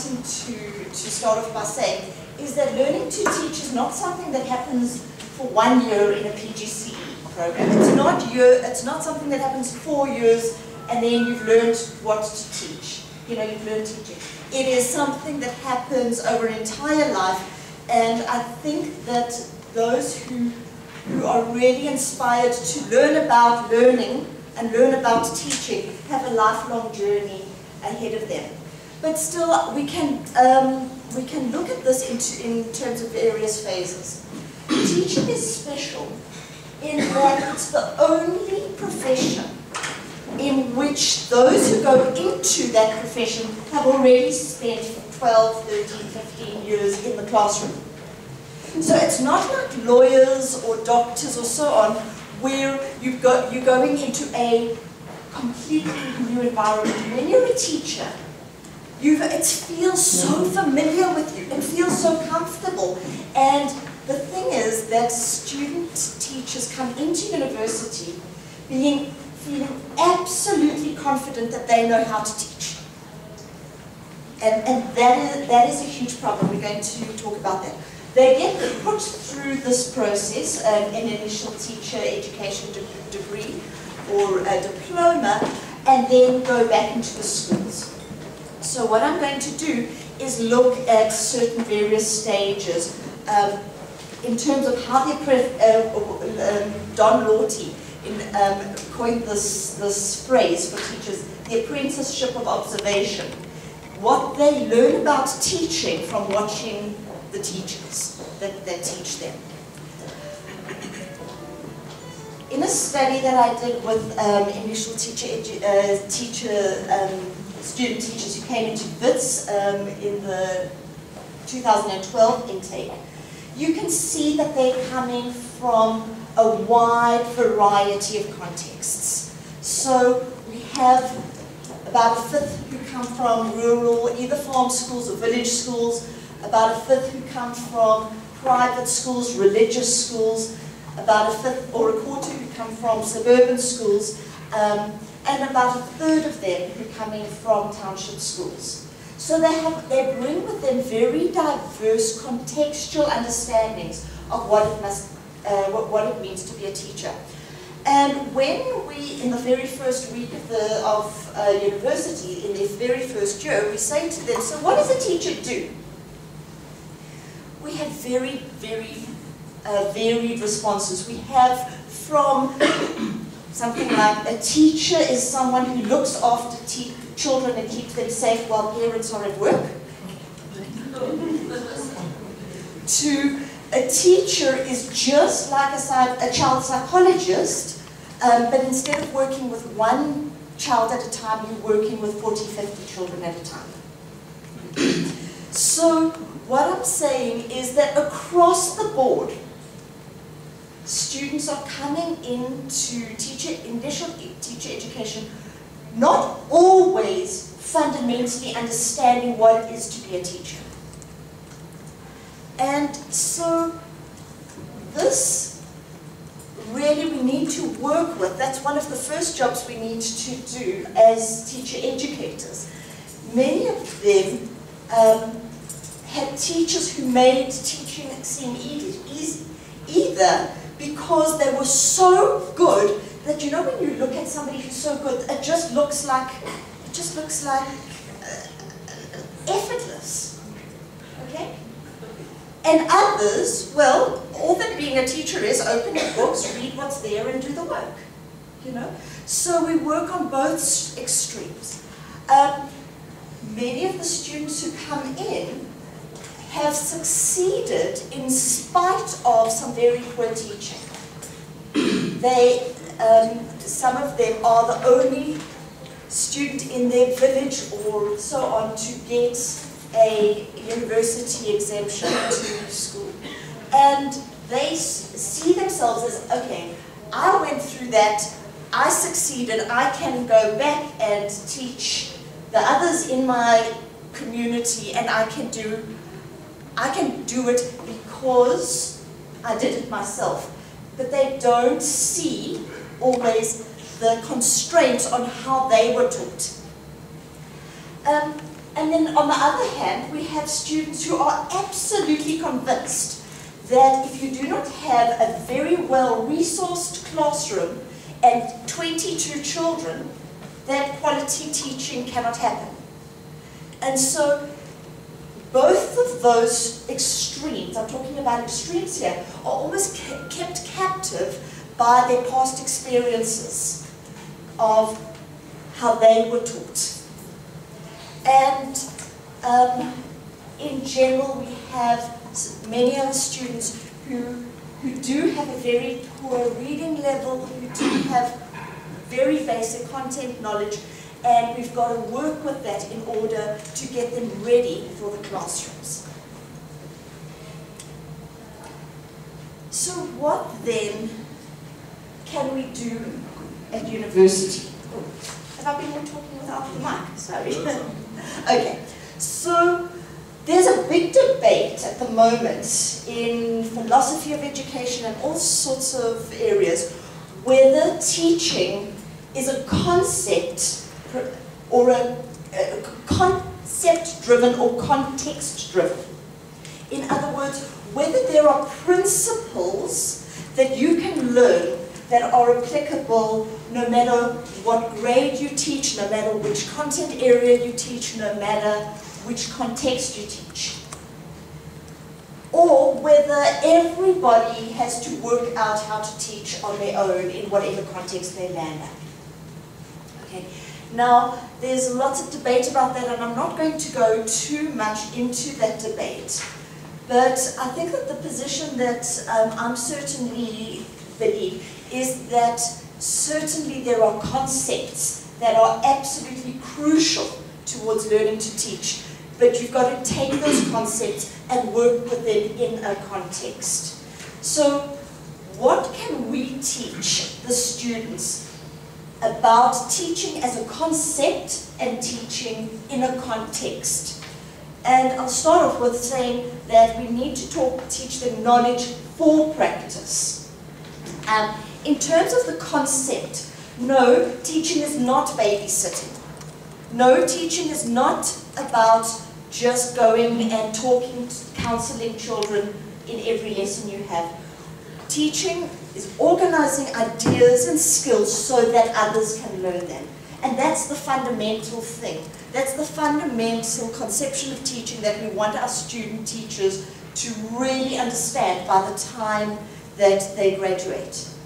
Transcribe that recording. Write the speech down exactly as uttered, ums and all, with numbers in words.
wanting to, to start off by saying is that learning to teach is not something that happens for one year in a P G C E program. It's not, year, it's not something that happens four years and then you've learned what to teach. You know, you've learned teaching. It is something that happens over an entire life, and I think that those who, who are really inspired to learn about learning and learn about teaching have a lifelong journey ahead of them. But still, we can, um, we can look at this into, in terms of various phases. Teaching is special in that it's the only profession in which those who go into that profession have already spent twelve, thirteen, fifteen years in the classroom. So it's not like lawyers or doctors or so on, where you've got, you're going into a completely new environment. When you're a teacher, you've, it feels so familiar with you, it feels so comfortable. And the thing is that student teachers come into university being feeling absolutely confident that they know how to teach. And, and that, is, that is a huge problem. We're going to talk about that. They get put through this process, um, an initial teacher education de degree or a diploma, and then go back into the schools. So what I'm going to do is look at certain various stages um, in terms of how the uh, um, Don Lawty in, um, coined this, this phrase for teachers, the apprenticeship of observation. What they learn about teaching from watching the teachers that, that teach them. In a study that I did with um, initial teacher, edu uh, teacher um, student teachers who came into V I T S um, in the two thousand twelve intake, you can see that they're coming from a wide variety of contexts. So we have about a fifth who come from rural, either farm schools or village schools, about a fifth who come from private schools, religious schools, about a fifth or a quarter who come from suburban schools, um, and about a third of them who are coming from township schools. So they, have, they bring with them very diverse contextual understandings of what it, must, uh, what, what it means to be a teacher. And when we, in the very first week of, the, of uh, university, in their very first year, we say to them, so what does a teacher do? We have very, very uh, varied responses. We have from something like a teacher is someone who looks after te children and keeps them safe while parents are at work, to a teacher is just like a, a child psychologist, um, but instead of working with one child at a time, you're working with forty, fifty children at a time. So what I'm saying is that across the board, students are coming into teacher, initial teacher education not always fundamentally understanding what it is to be a teacher. And so this really we need to work with. That's one of the first jobs we need to do as teacher educators. Many of them um, had teachers who made teaching seem easy, either because they were so good that, you know, when you look at somebody who's so good, it just looks like, it just looks like uh, effortless, okay? And others, well, all that being a teacher is open your books, read what's there, and do the work, you know? So we work on both extremes. Um, many of the students who come in have succeeded in spite of some very poor teaching. They, um, some of them are the only student in their village or so on to get a university exemption to school. And they see themselves as, okay, I went through that, I succeeded, I can go back and teach the others in my community, and I can do I can do it because I did it myself. But they don't see always the constraints on how they were taught. Um, And then on the other hand, we have students who are absolutely convinced that if you do not have a very well-resourced classroom and twenty-two children, that quality teaching cannot happen. And so both of those extremes, I'm talking about extremes here, are almost kept captive by their past experiences of how they were taught. And um, in general, we have many other students who, who do have a very poor reading level, who do have very basic content knowledge, and we've got to work with that in order to get them ready for the classrooms. So what then can we do at university? Oh, have I been talking without the mic? Sorry. Okay, so there's a big debate at the moment in philosophy of education and all sorts of areas whether teaching is a concept or a, a concept-driven or context-driven. In other words, whether there are principles that you can learn that are applicable no matter what grade you teach, no matter which content area you teach, no matter which context you teach. Or whether everybody has to work out how to teach on their own in whatever context they land at. Okay. Now, there's lots of debate about that, and I'm not going to go too much into that debate. But I think that the position that um, I'm certainly believe is that certainly there are concepts that are absolutely crucial towards learning to teach, but you've got to take those concepts and work with them in a context. So what can we teach the students about teaching as a concept and teaching in a context? And I'll start off with saying that we need to talk, teach them knowledge for practice. Um, in terms of the concept, no, teaching is not babysitting. No, teaching is not about just going and talking, counseling children in every lesson you have. Teaching is organizing ideas and skills so that others can learn them. And that's the fundamental thing. That's the fundamental conception of teaching that we want our student teachers to really understand by the time that they graduate.